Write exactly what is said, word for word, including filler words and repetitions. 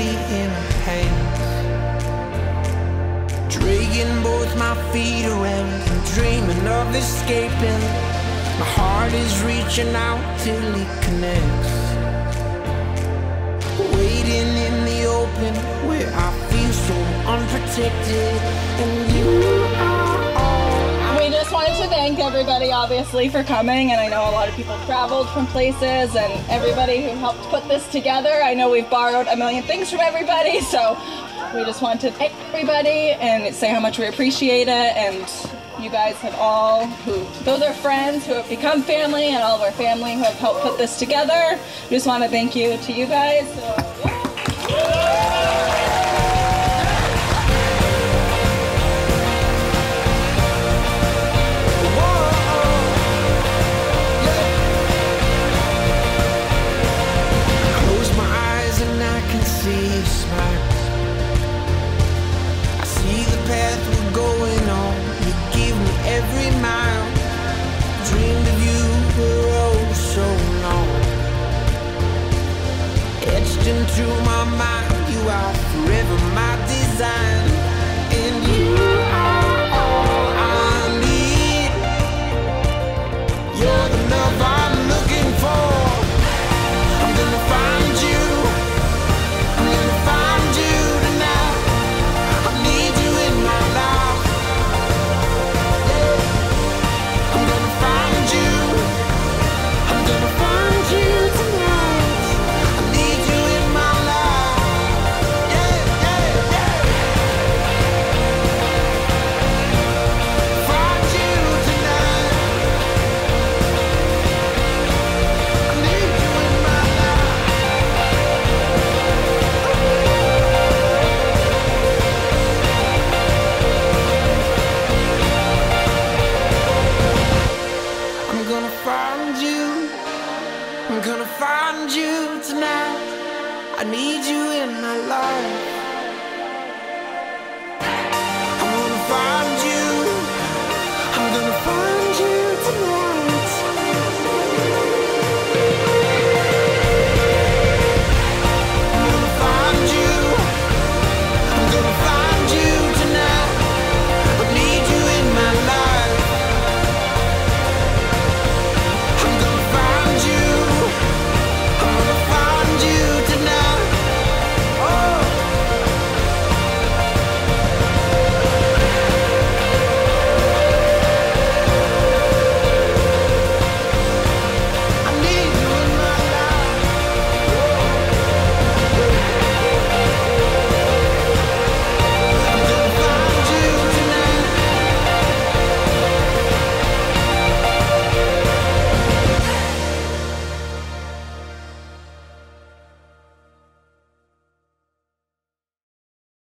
heavy in my hands, dragging both my feet around and dreaming of escaping. My heart is reaching out till it connects, waiting in the open where I feel so unprotected. And you are all I We just wanted to thank everybody, obviously, for coming, and I know a lot of people traveled from places, and everybody who helped put this together. I know we've borrowed a million things from everybody, so we just want to thank everybody and say how much we appreciate it. And you guys have all, who those are friends who have become family, and all of our family who have helped put this together. We just want to thank you to you guys. So, yeah. Into my mind, you are forever my design, and you are all I need. You're the love I'm looking for. I'm gonna find you. I'm gonna find you tonight. I need you in my life. Yeah. I'm gonna find you. I'm gonna find you tonight. I need you in my I'm gonna find you tonight. I need you in my life.